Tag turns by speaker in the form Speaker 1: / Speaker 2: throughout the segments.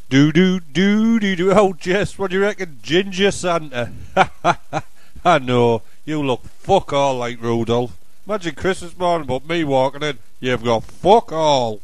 Speaker 1: Do do do do do. Oh, Jess, what do you reckon, Ginger Santa? Ha ha ha. I know, you look fuck all like Rudolph. Imagine Christmas morning but me walking in, you've got fuck all.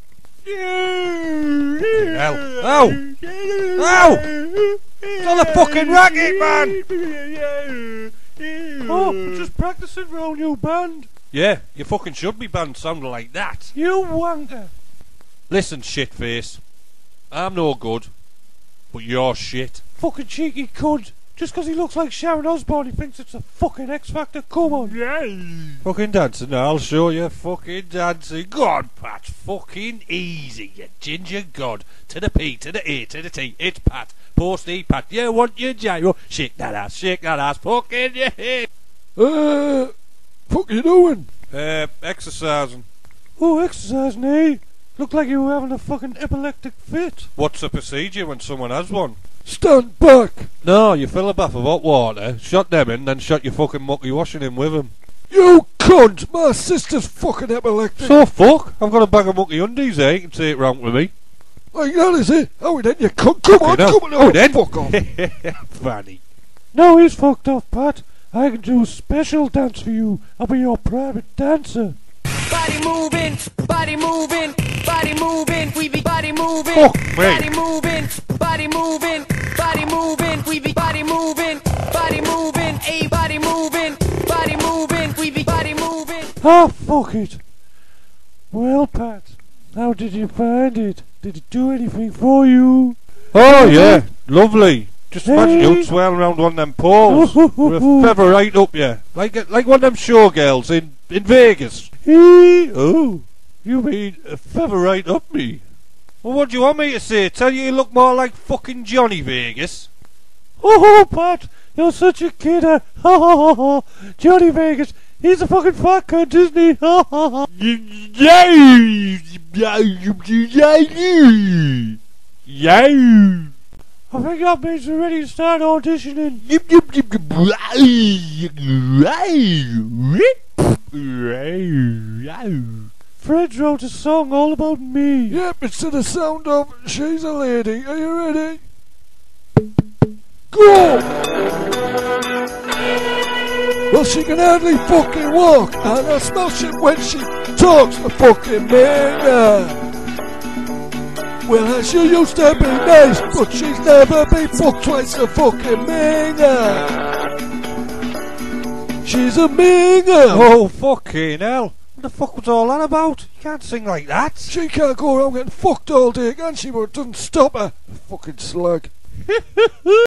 Speaker 1: Hell. Ow! Ow! It's on a fucking racket, man! Oh, I'm just practicing for our new band. Yeah, you fucking should be band sounding like that. You wanker. Listen, shitface. I'm no good, but you're shit. Fucking cheeky cunt. Just 'cause he looks like Sharon Osbourne, he thinks it's a fucking X Factor. Come on. Yeah. Fucking dancing. I'll show you fucking dancing. Go on, Pat. Fucking easy, you ginger god. To the P, to the A, to the T. It's Pat. Post E, Pat. You want your gyro? Shake that ass, fucking yeah.
Speaker 2: Fuck you doing?
Speaker 1: Exercising.
Speaker 2: Oh, exercising, eh? Looked like you were having a fucking epileptic fit.
Speaker 1: What's the procedure when someone has one?
Speaker 2: Stand back!
Speaker 1: No, you fill a bath of hot water, shot them in, then shot your fucking mucky washing in with them.
Speaker 2: You cunt! My sister's fucking epileptic!
Speaker 1: So fuck? I've got a bag of mucky undies there, you can take it round with me.
Speaker 2: Like that, is it? Oh, then you cunt! Come on,
Speaker 1: no.
Speaker 2: come on!
Speaker 1: Oh, then!
Speaker 2: Fuck off!
Speaker 1: Fanny.
Speaker 2: No, he's fucked off, Pat. I can do a special dance for you. I'll be your private dancer.
Speaker 3: Body moving, body moving, body moving, we be body moving,
Speaker 1: Fuck me.
Speaker 3: body moving, body moving, body moving, we be body moving, a body moving, we be body moving.
Speaker 2: Ah, fuck it. Well, Pat, how did you find it? Did it do anything for you?
Speaker 1: Oh yeah, lovely. Just imagine you swirling around one of them poles with a feather right up you, like one of them showgirls in Vegas.
Speaker 2: Oh, you mean a feather right up me?
Speaker 1: Well, what do you want me to say? Tell you look more like fucking Johnny Vegas?
Speaker 2: Oh, Pat, you're such a kidder. Ha ha ha ha. Johnny Vegas, he's a fucking fat cunt, isn't he? Ha ha ha.
Speaker 1: Yeah.
Speaker 2: I think that means we're ready to start auditioning. Fred wrote a song all about me. Yep, it's to the sound of She's a Lady. Are you ready? Go! Well, she can hardly fucking walk, and I smell shit when she talks to fucking me. Well, she used to be nice, but she's never been fucked twice a fucking minger. She's a minger.
Speaker 1: Oh, fucking hell. What the fuck was all that about? You can't sing like that.
Speaker 2: She can't go around getting fucked all day, can she? But it doesn't stop her. Fucking slag.